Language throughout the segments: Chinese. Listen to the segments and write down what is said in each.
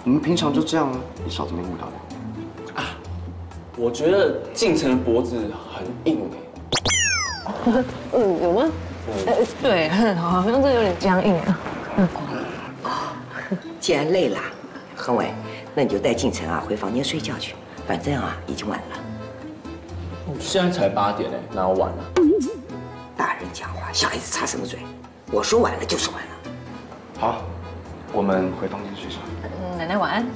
我们平常就这样啊，你少这边无聊的。 啊，我觉得晋城的脖子很硬哎。 有吗？对，好像这有点僵硬啊。 既然累了，恒伟，那你就带晋城啊回房间睡觉去，反正啊已经晚了。 现在才8点哎，哪有晚啊？ 大人讲话，小孩子插什么嘴？我说晚了就是晚了。 好，我们回房间睡觉。 奶奶晚安。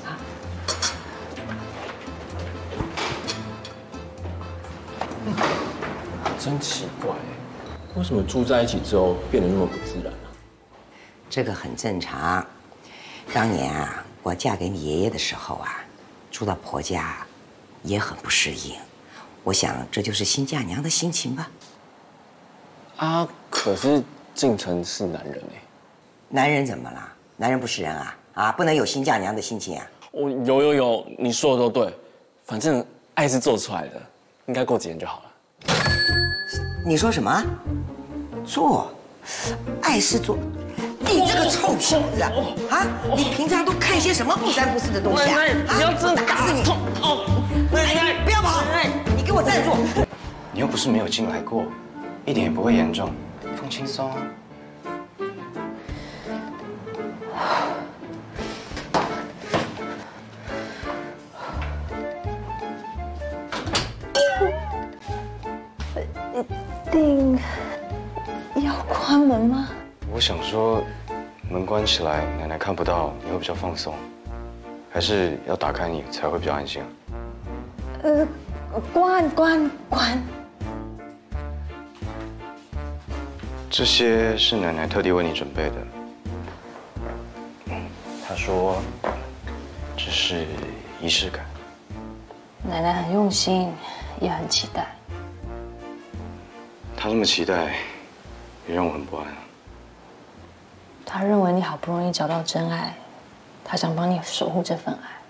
真奇怪哎，为什么住在一起之后变得那么不自然啊？ 这个很正常。当年啊，我嫁给你爷爷的时候啊，住到婆家也很不适应。我想这就是新嫁娘的心情吧。 啊，可是晋城是男人哎。 男人怎么了？男人不是人啊！啊，不能有新嫁娘的心情啊！ 哦，有，你说的都对，反正爱是做出来的，应该过几年就好了。 你说什么？做？爱是做？你这个臭小子啊！啊，你平常都看些什么不三不四的东西啊？ 奶奶，不要真的打死你！ 哦，奶奶， 不要跑！你给我站住！ 你又不是没有进来过，一点也不会严重，放轻松啊。 一定要关门吗？ 我想说，门关起来，奶奶看不到，你会比较放松，还是要打开你才会比较安心啊？ 关。 这些是奶奶特地为你准备的。她说，这是仪式感。 奶奶很用心，也很期待。 她这么期待，也让我很不安。 她认为你好不容易找到真爱，她想帮你守护这份爱。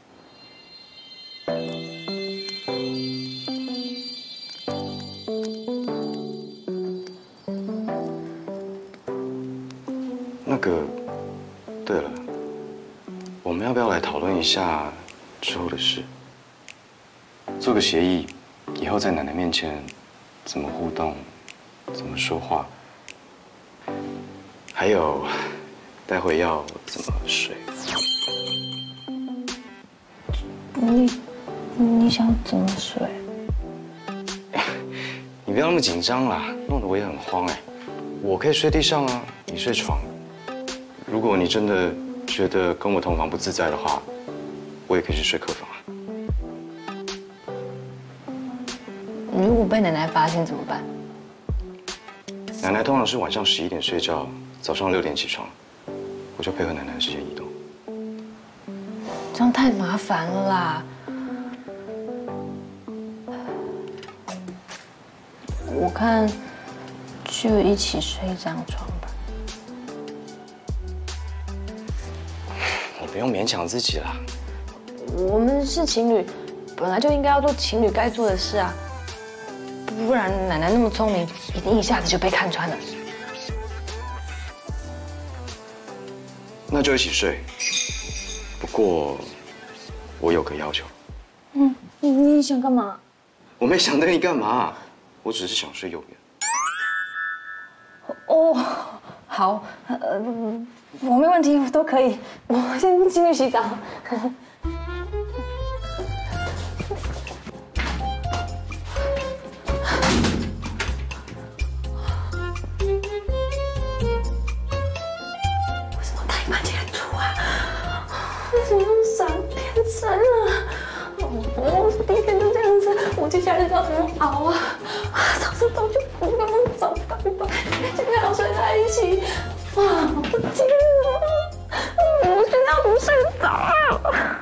那个，对了，我们要不要来讨论一下之后的事？做个协议，以后在奶奶面前怎么互动，怎么说话，还有待会要怎么睡。 你想怎么睡？ 你不要那么紧张啦，弄得我也很慌哎。我可以睡地上啊，你睡床。如果你真的觉得跟我同房不自在的话，我也可以去睡客房啊。 如果被奶奶发现怎么办？ 奶奶通常是晚上11点睡觉，早上6点起床，我就配合奶奶的时间移动。 这样太麻烦了啦。我看就一起睡一张床吧。 你不用勉强自己啦。 我们是情侣，本来就应该要做情侣该做的事啊，不然奶奶那么聪明，一定一下子就被看穿了。 那就一起睡。不过，我有个要求。 你想干嘛？ 我没想等你干嘛，我只是想睡右边。 哦，好，我没问题，我都可以。我先进去洗澡。为什么太慢进来住啊？为什么那么傻变成了？我第一天就这样子，我接下来日子要怎么熬啊？早知道就不用早干吧，现在要睡在一起，哇！我的天哪！我现在要怎么睡得着啊？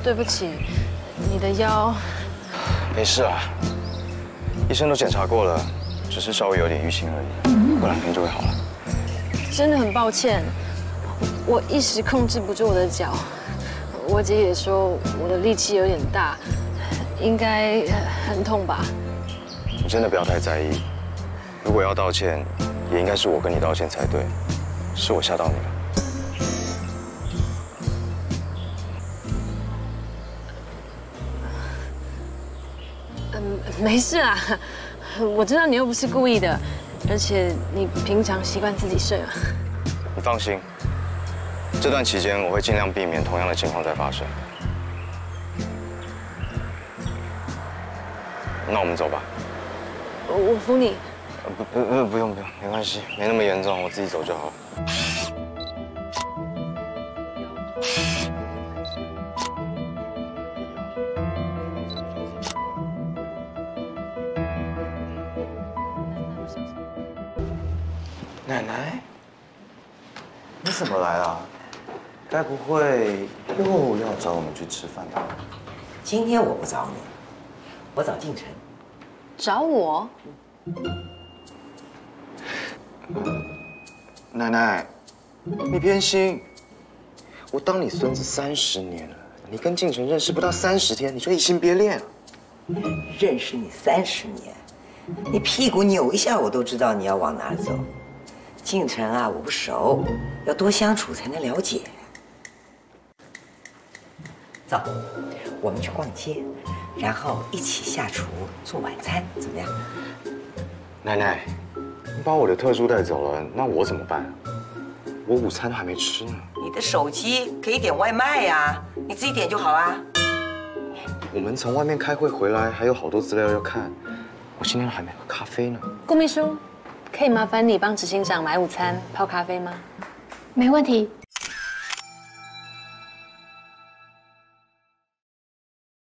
对不起，你的腰。 没事啊，医生都检查过了，只是稍微有点淤青而已，过2天就会好了。 真的很抱歉，我一时控制不住我的脚。我姐也说我的力气有点大，应该很痛吧？ 你真的不要太在意。如果要道歉，也应该是我跟你道歉才对，是我吓到你了。 没事啦，我知道你又不是故意的，而且你平常习惯自己睡嘛。 你放心，这段期间我会尽量避免同样的情况再发生。那我们走吧。 我扶你。 不用，没关系，没那么严重，我自己走就好了。 奶奶，你怎么来了？该不会又要找我们去吃饭吧？ 今天我不找你，我找敬晨。 找我？ 奶奶，你偏心。我当你孙子30年了，你跟敬晨认识不到30天，你就移情别恋了。 认识你30年，你屁股扭一下，我都知道你要往哪儿走。敬晨啊，我不熟，要多相处才能了解。走，我们去逛街，然后一起下厨做晚餐，怎么样？ 奶奶，你把我的特殊带走了，那我怎么办？我午餐都还没吃呢。 你的手机可以点外卖呀，你自己点就好啦。 我们从外面开会回来，还有好多资料要看，我今天还没喝咖啡呢。 顾秘书，可以麻烦你帮执行长买午餐、泡咖啡吗？ 没问题。